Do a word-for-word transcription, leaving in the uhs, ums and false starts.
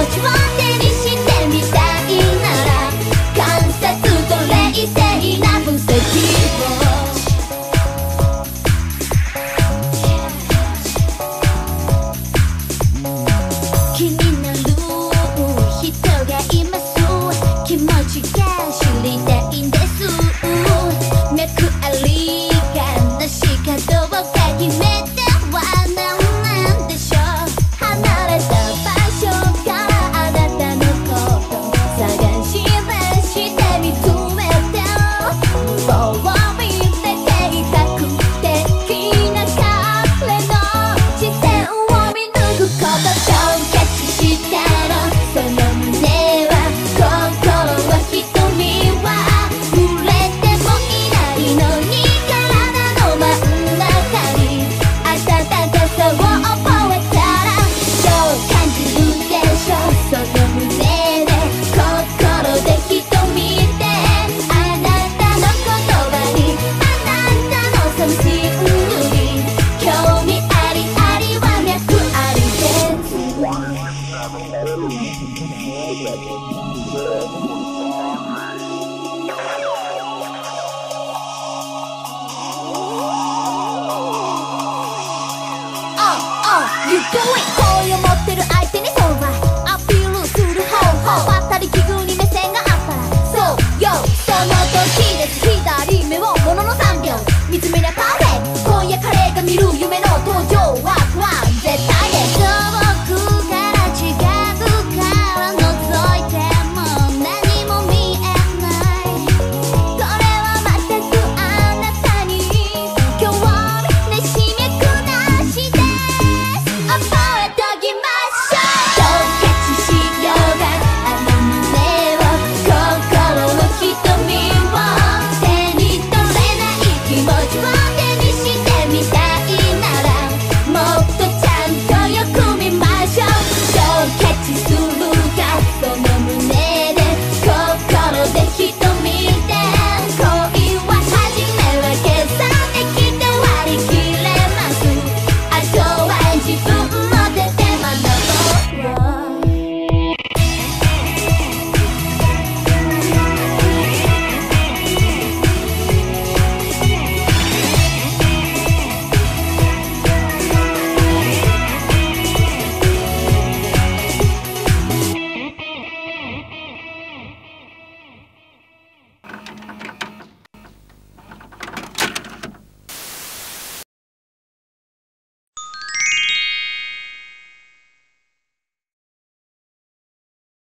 ちを手にしてみたいなら観察と冷静な分析を気になる人がいます。気持ちが知りたいんです。脈ありかなしかどうか決めては何なんでしょう。離れた場所からあなたのこと探し出して見つめて棒を見て計画的な彼の視線を見抜くこととキャッチしたらその胸は心は瞳は触れてもいないのに体の真ん中に温かさを覚えたらどう感じるでしょう。その胸で心で瞳であなたの言葉にあなたの寂しいに興味ありありは脈ありです。Oh, oh, you do it!